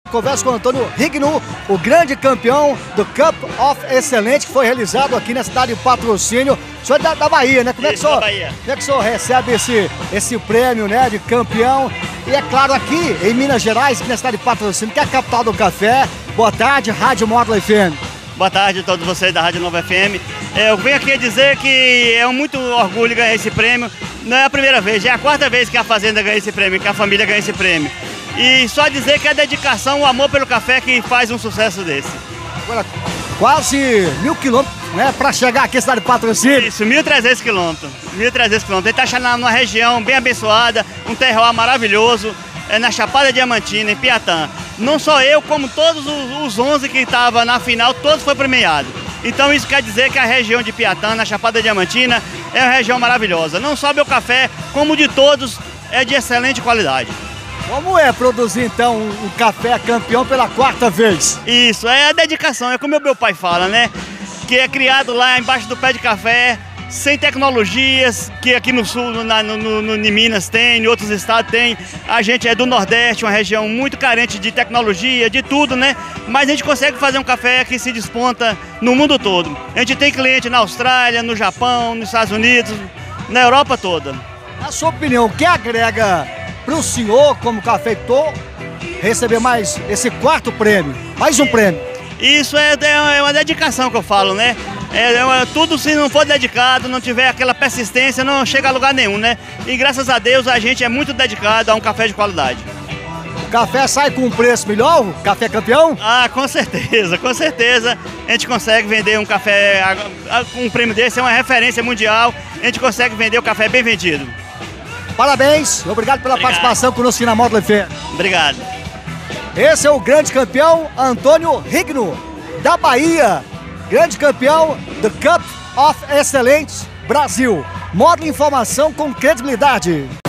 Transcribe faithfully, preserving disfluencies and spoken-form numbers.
Converso com o Antônio Rigno, o grande campeão do Cup of Excelente, que foi realizado aqui na cidade de Patrocínio. O senhor é da, da Bahia, né? Como é que o senhor, como é que o senhor recebe esse, esse prêmio, né, de campeão? E é claro, aqui em Minas Gerais, aqui na cidade de Patrocínio, que é a capital do café. Boa tarde, Rádio Módulo F M. Boa tarde a todos vocês da Rádio Nova F M. Eu venho aqui dizer que é um muito orgulho ganhar esse prêmio. Não é a primeira vez, já é a quarta vez que a Fazenda ganha esse prêmio, que a família ganha esse prêmio. E só dizer que é a dedicação, o amor pelo café que faz um sucesso desse. Agora, quase mil quilômetros, né, para chegar aqui na cidade de Patrocínio. Isso, mil e trezentos quilômetros. mil e trezentos quilômetros. Ele está numa região bem abençoada, um terroir maravilhoso, é na Chapada Diamantina, em Piatã. Não só eu, como todos os, os onze que estavam na final, todos foram premiados. Então isso quer dizer que a região de Piatã, na Chapada Diamantina, é uma região maravilhosa. Não só meu café, como de todos, é de excelente qualidade. Como é produzir então um café campeão pela quarta vez? Isso, é a dedicação, é como o meu pai fala, né? Que é criado lá embaixo do pé de café, sem tecnologias, que aqui no sul, na, no, no, no, em Minas tem, em outros estados tem. A gente é do Nordeste, uma região muito carente de tecnologia, de tudo, né? Mas a gente consegue fazer um café que se desponta no mundo todo. A gente tem cliente na Austrália, no Japão, nos Estados Unidos, na Europa toda. Na sua opinião, o que agrega para o senhor, como cafeitor, receber mais esse quarto prêmio, mais um prêmio? Isso é, é uma dedicação que eu falo, né? É, é, tudo se não for dedicado, não tiver aquela persistência, não chega a lugar nenhum, né? E graças a Deus a gente é muito dedicado a um café de qualidade. O café sai com um preço melhor, o café campeão? Ah, com certeza, com certeza. A gente consegue vender um café, um prêmio desse é uma referência mundial, a gente consegue vender o café bem vendido. Parabéns, obrigado pela obrigado. participação conosco aqui na Módulo F M. Obrigado. Esse é o grande campeão Antônio Rigno, da Bahia. Grande campeão do Cup of Excelente Brasil. Módulo Informação com credibilidade.